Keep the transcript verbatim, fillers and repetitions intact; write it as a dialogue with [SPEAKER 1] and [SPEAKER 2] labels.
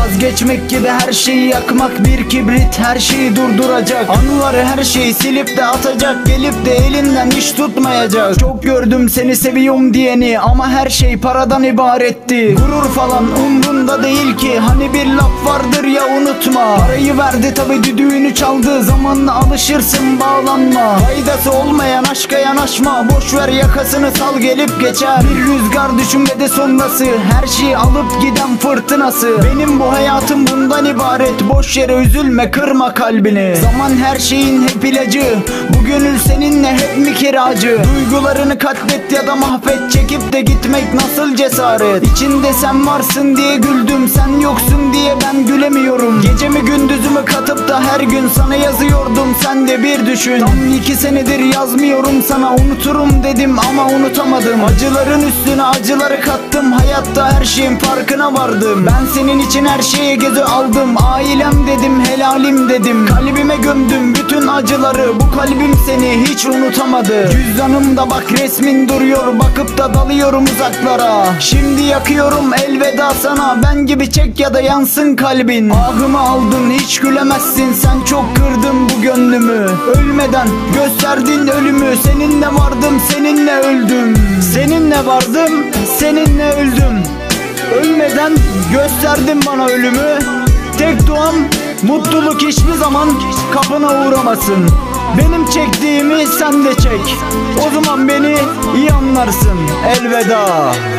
[SPEAKER 1] Vazgeçmek gibi her şeyi yakmak, bir kibrit her şeyi durduracak. Anıları her şeyi silip de atacak, gelip de elinden iş tutmayacak. Çok gördüm seni seviyorum diyeni ama her şey paradan ibaretti. Gurur falan umrunda değil ki, hani bir laf vardır ya unutma. Parayı verdi tabi düdüğünü çaldı, zamanla alışırsın bağlanma. Faydası olmayan aşka yanaşma, boş ver yakasını sal gelip geçer. Bir rüzgar düşünmede sonrası, her şeyi alıp giden fırtınası. Benim bu hayatım bundan ibaret, boş yere üzülme kırma kalbini. Zaman her şeyin hep ilacı, bu gönül seninle hep mi kiracı? Duygularını katlet ya da mahvet, çekip de gitmek nasıl cesaret? İçinde sen varsın diye güldüm, sen yoksun diye ben gülemiyorum. Gecemi gündüzümü katıp da her gün sana yazıyordum, sen de bir düşün. Tam iki senedir yazmıyorum sana, unuturum dedim ama unutamadım. Acıların üstüne acıları kattım, hayatta her şeyin farkına vardım. Ben senin için her şeye göze aldım, ailem dedim helalim dedim. Kalbime gömdüm bütün acıları, bu kalbim seni hiç unutamadı. Cüzdanımda bak resmin duruyor, bakıp da dalıyorum uzaklara. Şimdi yakıyorum elveda sana, ben gibi çek ya da yansın kalbin. Ahımı aldın hiç gülemezsin, sen çok kırdın bu gönlümü. Ölmeden gösterdin ölümü, seninle vardım seninle öldüm. Seninle vardım seninle öldüm. Ölmeden gösterdin bana ölümü. Tek duam mutluluk hiçbir zaman kapına uğramasın. Benim çektiğimi sen de çek, o zaman beni iyi anlarsın. Elveda.